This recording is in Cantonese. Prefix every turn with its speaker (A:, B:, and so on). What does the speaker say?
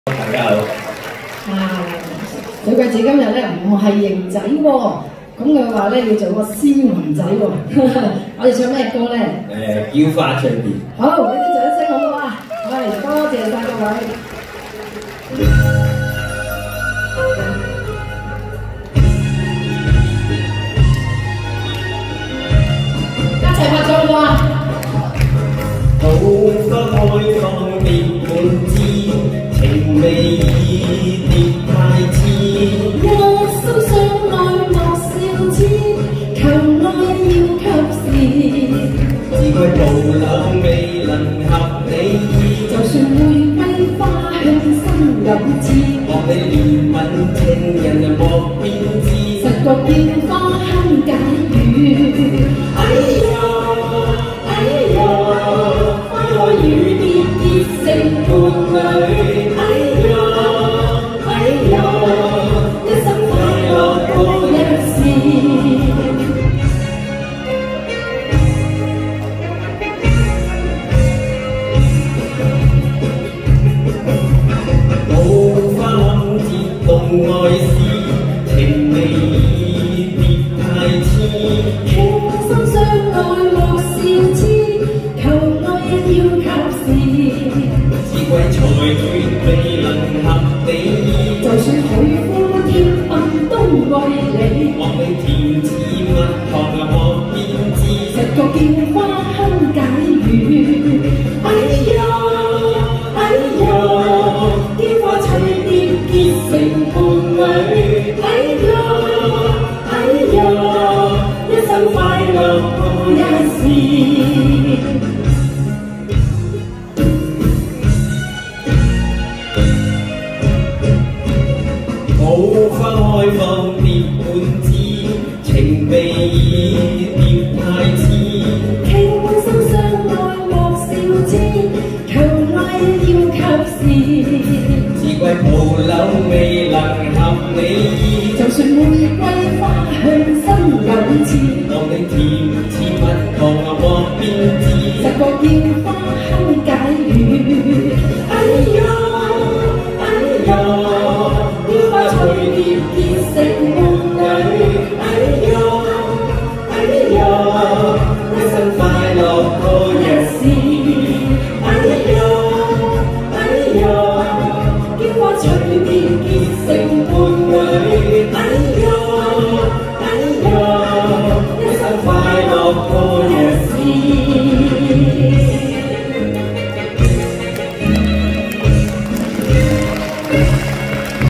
A: 大家好。
B: 小貴子今日咧唔係型仔喎，咁佢話咧要做個斯文仔喎。我哋唱咩歌咧？
A: 嬌花唱片。
B: 好，俾啲掌聲好唔好啊？係，多謝晒各位。一齊拍掌好啊！
A: 桃花開放別滿枝，情未已別太遲。
B: 一心相愛莫笑痴，求愛要及時。
A: 只怪無柳未能合你意，
B: 就算玫瑰花香心有刺，
A: 莫你憐憫情人莫變知，
B: 實覺見花香解語。哎呀！花開雨跌結成伴侶，哎呀，一生快樂過一時。
A: 桃花開節動愛事，情未已別太遲。
B: 傾心相愛莫笑痴，求愛要及時。
A: 只怪才斷未能合你意，
B: 就算許夫添品都愛你，
A: 莫你甜似蜜糖莫變知，
B: 實覺見花香解語。哎呀，嬌花齊疊結成伴侶。哎呀，一生快樂過一時。
A: 桃花開放別滿枝，情未已別太遲。
B: 傾心相愛莫笑痴，求愛要及時。
A: 只怪無柳未能合你意，
B: 就算玫瑰花香心有刺，
A: 莫你甜似蜜糖莫變知，
B: 實覺見